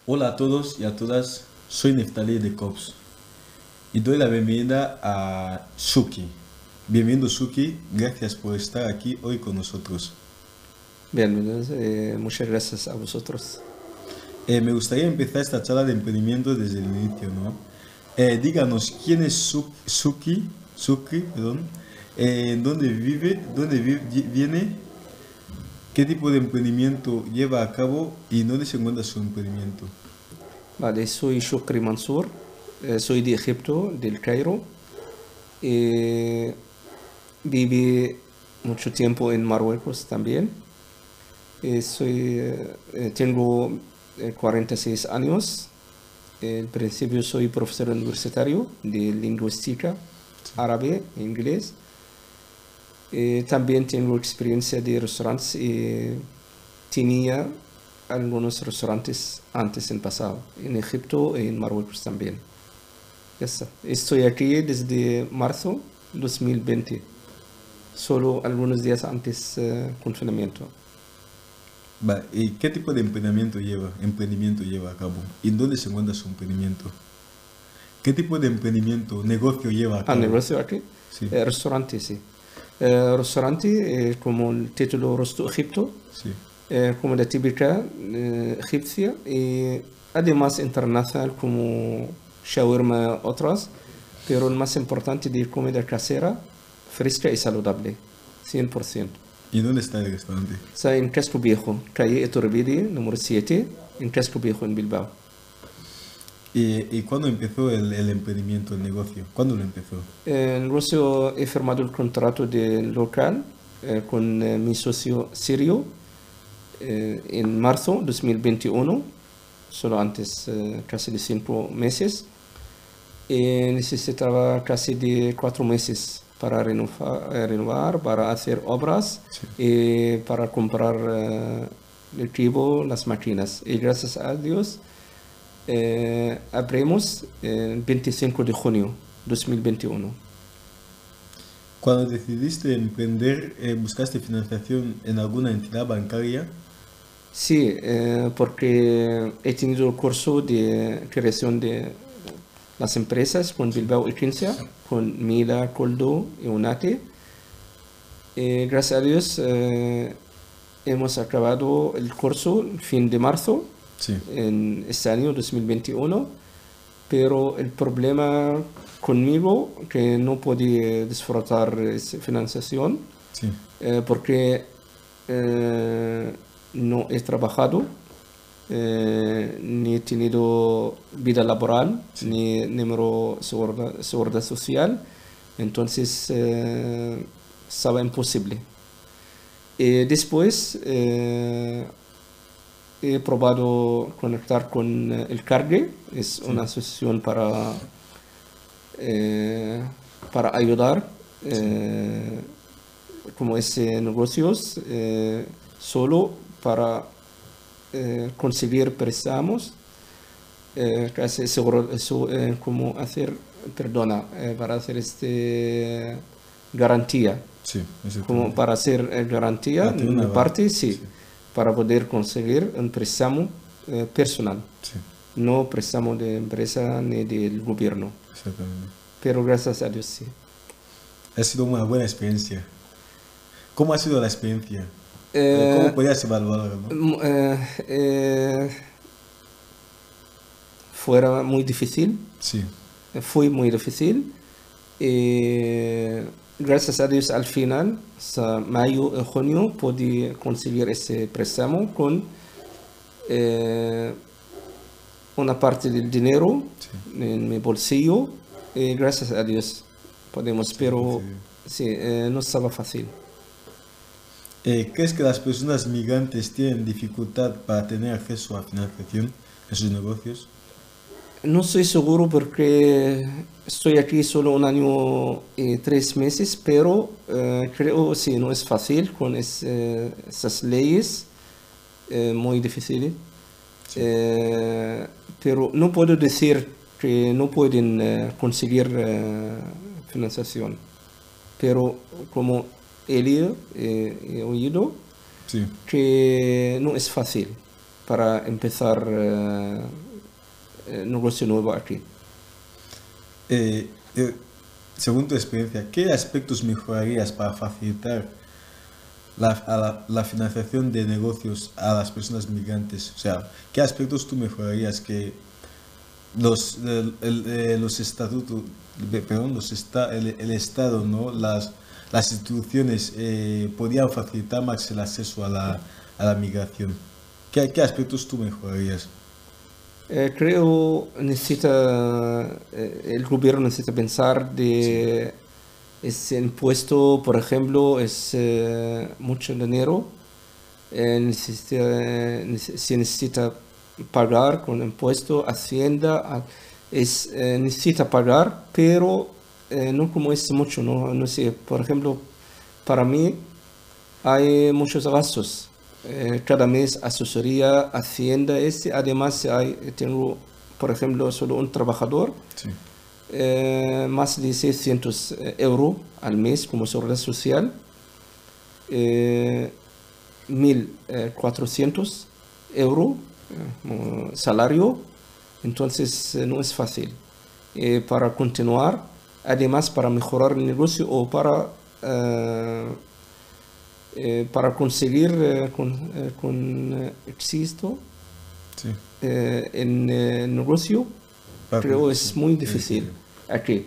Hola a todos y a todas, soy Neftali de COPS y doy la bienvenida a Suki. Bienvenido Suki, gracias por estar aquí hoy con nosotros. Bien, muchas gracias a vosotros. Me gustaría empezar esta charla de emprendimiento desde el inicio, ¿no? Díganos quién es Suki, perdón, viene, qué tipo de emprendimiento lleva a cabo y dónde se encuentra su emprendimiento. Vale, soy Shukri Mansour, soy de Egipto, del Cairo. Eh, Viví mucho tiempo en Marruecos también. Tengo 46 años. En principio soy profesor universitario de lingüística árabe e inglés. También tengo experiencia de restaurantes y tenía algunos restaurantes antes en pasado, en Egipto y en Marruecos también. Ya está. Estoy aquí desde marzo 2020, solo algunos días antes confinamiento. Va, ¿y qué tipo de emprendimiento lleva a cabo? ¿Y en dónde se encuentra su emprendimiento? ¿Qué tipo de emprendimiento, negocio lleva a Ah, cabo? negocio aquí, Sí, restaurante, sí. Restaurante, como el título Rosto Egipto, sí. como la típica egipcia, y además internacional como shawarma otras, pero el más importante de comida casera, fresca y saludable, 100%. ¿Y dónde está el restaurante? Está en Casco Viejo, calle Iturbide, número 7, en Casco Viejo, en Bilbao. ¿Y cuándo empezó el emprendimiento, el negocio? ¿Cuándo lo empezó? En Rusia he firmado el contrato del local con mi socio sirio en marzo 2021, solo antes casi de 5 meses. Necesitaba casi de 4 meses para renovar, para hacer obras Sí. y para comprar el equipo, las máquinas. Y gracias a Dios abrimos el 25 de junio 2021. Cuando decidiste emprender, ¿buscaste financiación en alguna entidad bancaria? Sí, porque he tenido el curso de creación de las empresas con Bilbao y Cincia, con Mila, Coldo y Unate. Gracias a Dios hemos acabado el curso el fin de marzo Sí, en este año 2021, pero el problema conmigo que no podía disfrutar esa financiación sí, porque no he trabajado, ni he tenido vida laboral, sí. ni número seguridad social, entonces estaba imposible. Después he probado conectar con el Cargue, es Sí, una asociación para ayudar sí. como ese negocios solo para conseguir préstamos, casi seguro, como hacer, perdona, para hacer garantía, Sí, como exactamente. para hacer garantía, Ah, tiene en una mi parte sí, Sí, para poder conseguir un préstamo personal, sí, no préstamo de empresa ni del gobierno, exactamente. pero gracias a Dios sí. Ha sido una buena experiencia. ¿Cómo ha sido la experiencia? ¿Cómo Eh, podías evaluarla, no? m- eh, eh, Fuera muy difícil, Sí, fue muy difícil. Eh, Gracias a Dios al final, hasta mayo, junio, pude conseguir ese préstamo con eh, una parte del dinero sí, en mi bolsillo. Gracias a Dios podemos, se ha pero conseguido. sí, no estaba fácil. ¿Crees que las personas migrantes tienen dificultad para tener acceso a financiación en sus negocios? No estoy seguro porque estoy aquí solo un año y 3 meses, pero creo sí, no es fácil con esas leyes muy difíciles. Sí, Eh, pero no puedo decir que no pueden conseguir financiación. Pero como he leído, he oído sí, que no es fácil. para empezar negocio nuevo aquí. Eh, eh, Según tu experiencia, ¿qué aspectos mejorarías para facilitar la financiación de negocios a las personas migrantes? O sea, ¿qué aspectos tú mejorarías que los estatutos, perdón, el Estado, ¿no? Las instituciones podían facilitar más el acceso a la migración? ¿Qué aspectos tú mejorarías? Creo el gobierno necesita pensar de ese impuesto, por ejemplo, es mucho dinero, se necesita pagar con impuesto, Hacienda, necesita pagar, pero no como es mucho, no sé, por ejemplo, para mí hay muchos gastos. Cada mes asesoría, Hacienda, además tengo, por ejemplo, solo un trabajador, Sí, más de 600 euros al mes como seguridad social, 1.400 euros como salario, entonces no es fácil. Para continuar, además para mejorar el negocio o para conseguir con éxito sí. en negocio, creo es muy difícil aquí.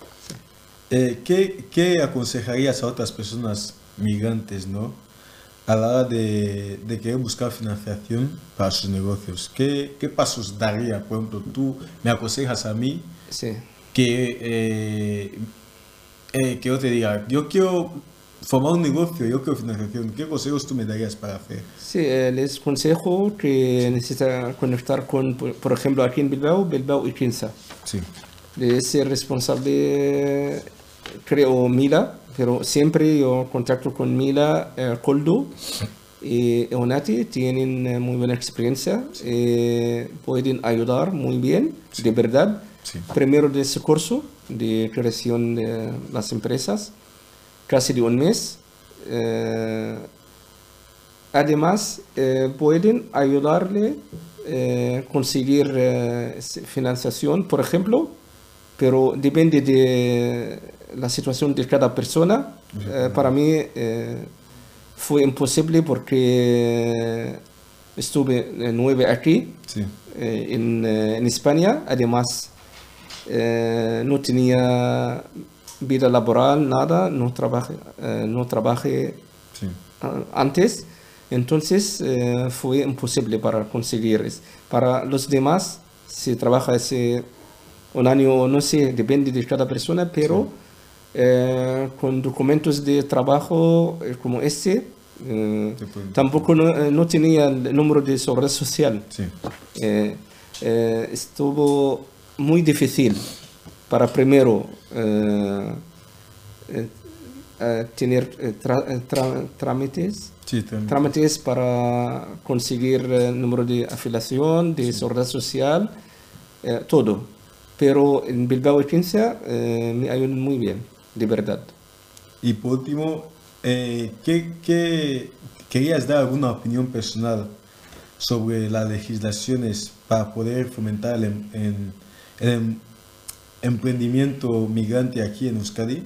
¿Qué aconsejarías a otras personas migrantes, ¿no? A la hora de querer buscar financiación para sus negocios? ¿Qué pasos daría? Por ejemplo, tú me aconsejas a mí Sí. que yo te diga, yo quiero formar un negocio, yo quiero financiación. ¿Qué consejos tú me darías para hacer? Sí, les aconsejo que necesita conectar con, por ejemplo, aquí en Bilbao y Quinza. Sí, De ser responsable, creo, Mila, pero siempre yo contacto con Mila, Coldo y Eunati, tienen muy buena experiencia, pueden ayudar muy bien, de verdad. sí, Primero de ese curso de creación de las empresas, casi de un mes. Además, pueden ayudarle a conseguir financiación, por ejemplo, pero depende de la situación de cada persona. Para mí fue imposible porque estuve 9 aquí sí, en España. Además, no tenía vida laboral, nada, no trabajé sí. antes. Entonces fue imposible para conseguir. Para los demás, se trabaja un año, no sé, depende de cada persona, pero con documentos de trabajo como tampoco no tenía el número de seguridad social. Sí. Estuvo muy difícil para primero tener trámites. Sí, también. Trámites para conseguir el número de afiliación, de seguridad social, todo. Pero en Bilbao y Quinza me ayudan muy bien, de verdad. Y por último, querías dar alguna opinión personal sobre las legislaciones para poder fomentar el emprendimiento migrante aquí en Euskadi?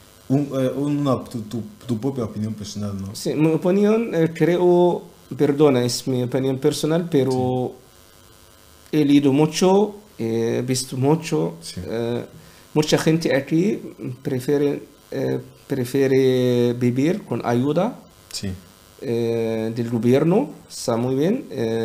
Tu propia opinión personal, ¿no? Sí, mi opinión, creo, perdona, es mi opinión personal, pero he leído mucho, he visto mucho. Sí. Mucha gente aquí prefiere vivir con ayuda Sí, del gobierno, está muy bien,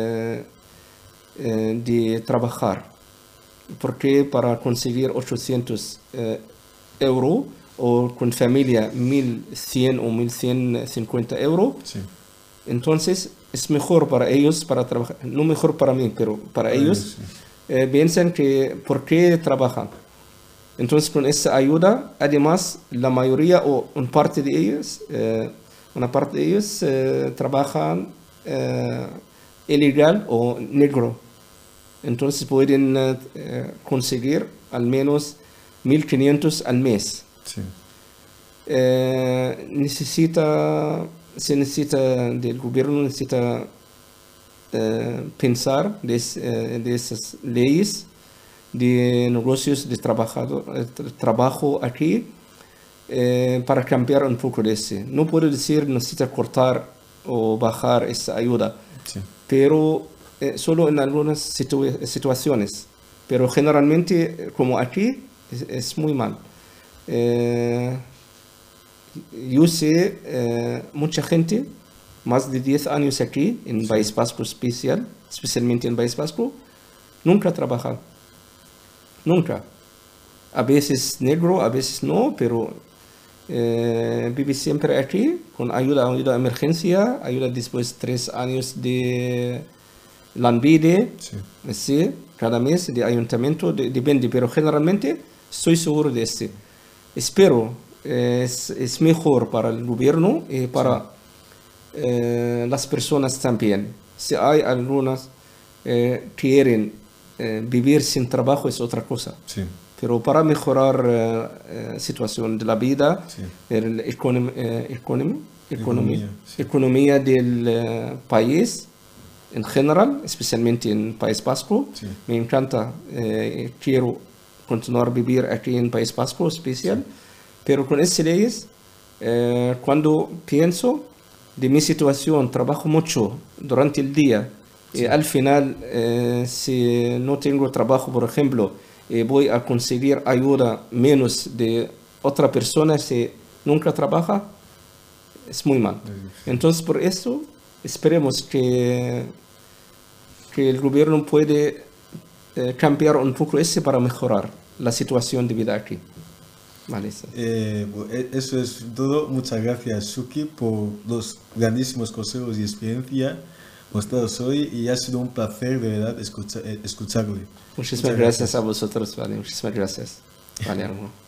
de trabajar. Porque para conseguir 800 euros o con familia 1.100 o 1.150 euros, sí. entonces es mejor para ellos para trabajar, no mejor para mí, pero para ellos piensan que ¿por qué trabajan? Entonces con esa ayuda, además la mayoría o una parte de ellos trabajan ilegal o negro. Entonces pueden conseguir al menos 1.500 al mes. Sí. Se necesita del gobierno, necesita pensar de esas leyes de negocios de trabajo aquí para cambiar un poco de ese. No puedo decir necesita cortar o bajar esa ayuda, Sí. pero solo en algunas situaciones. Pero generalmente, como aquí, es muy mal. Yo sé mucha gente, más de 10 años aquí, en País Vasco especialmente en País Vasco, nunca trabajan. Nunca. A veces negro, a veces no, pero vive siempre aquí con ayuda de emergencia, ayuda después de 3 años de Lanbide, Sí. ¿sí? Cada mes de ayuntamiento, depende, pero generalmente estoy seguro de este. Espero, es mejor para el gobierno y para las personas también. Si hay algunas quieren vivir sin trabajo es otra cosa. Sí. Pero para mejorar la situación de la vida, Sí. la Economía, sí. economía del país en general, especialmente en País Vasco, Sí. me encanta, quiero continuar vivir aquí en País Vasco especial, pero con esas leyes, cuando pienso de mi situación, trabajo mucho durante el día, y al final, si no tengo trabajo, por ejemplo, voy a conseguir ayuda menos de otra persona si nunca trabaja, es muy mal. Entonces, por eso, esperemos que el gobierno puede cambiar un poco ese para mejorar la situación de vida aquí. Vale, eso. Eso es todo. Muchas gracias, Suki, por los grandísimos consejos y experiencia mostrados hoy, y ha sido un placer de verdad escucharle. Muchísimas gracias a vosotros, vale, muchísimas gracias. Vale, hermano.